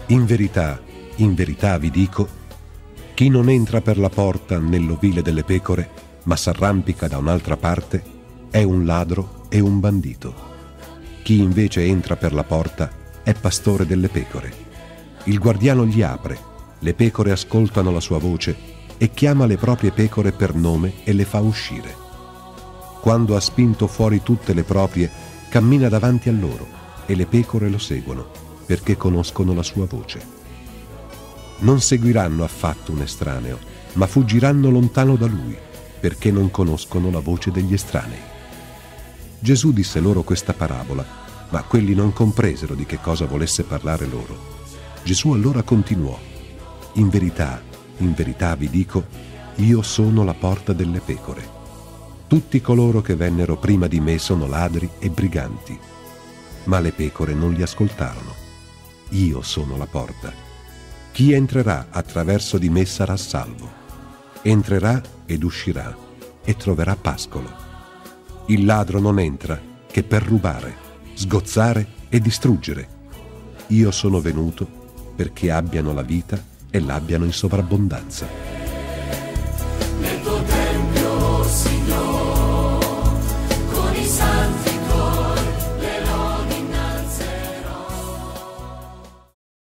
in verità vi dico, chi non entra per la porta nell'ovile delle pecore, ma s'arrampica da un'altra parte, è un ladro e un bandito. Chi invece entra per la porta è pastore delle pecore. Il guardiano gli apre, le pecore ascoltano la sua voce e chiama le proprie pecore per nome e le fa uscire. Quando ha spinto fuori tutte le proprie, cammina davanti a loro e le pecore lo seguono, perché conoscono la sua voce. Non seguiranno affatto un estraneo, ma fuggiranno lontano da lui, perché non conoscono la voce degli estranei. Gesù disse loro questa parabola, ma quelli non compresero di che cosa volesse parlare loro. Gesù allora continuò: in verità vi dico, io sono la porta delle pecore. Tutti coloro che vennero prima di me sono ladri e briganti, ma le pecore non li ascoltarono. Io sono la porta. Chi entrerà attraverso di me sarà salvo. Entrerà ed uscirà e troverà pascolo. Il ladro non entra che per rubare, sgozzare e distruggere. Io sono venuto perché abbiano la vita e l'abbiano in sovrabbondanza.